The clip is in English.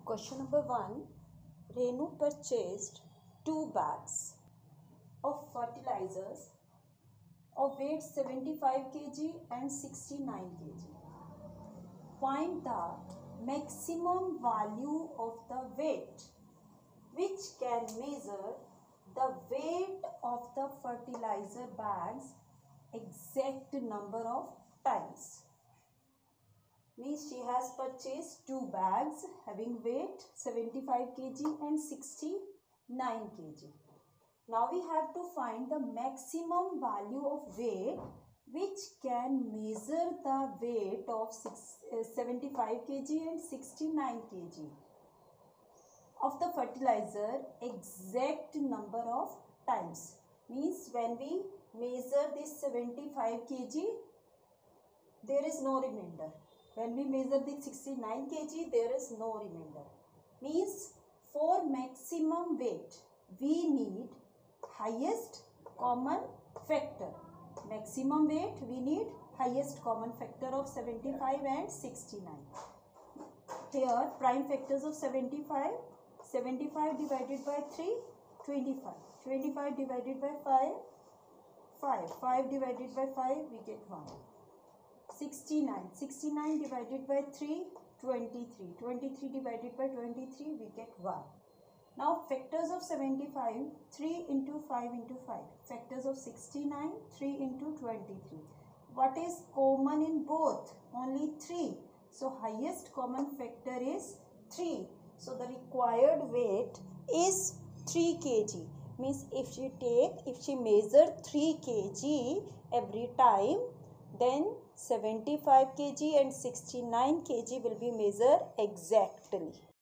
Question number 1. Renu purchased 2 bags of fertilizers of weight 75 kg and 69 kg. Find the maximum value of the weight which can measure the weight of the fertilizer bags exact number of times. Means she has purchased 2 bags having weight 75 kg and 69 kg. Now we have to find the maximum value of weight which can measure the weight of 75 kg and 69 kg of the fertilizer exact number of times. Means when we measure this 75 kg, there is no remainder. When we measure the 69 kg, there is no remainder. Means for maximum weight, we need highest common factor. Maximum weight, we need highest common factor of 75 and 69. Here, prime factors of 75. 75 divided by 3, 25. 25 divided by 5, 5. 5 divided by 5, we get 1. 69. 69 divided by 3, 23. 23 divided by 23, we get 1. Now, factors of 75, 3 into 5 into 5. Factors of 69, 3 into 23. What is common in both? Only 3. So, highest common factor is 3. So, the required weight is 3 kg. Means if she measure 3 kg every time, then 75 kg and 69 kg will be measured exactly.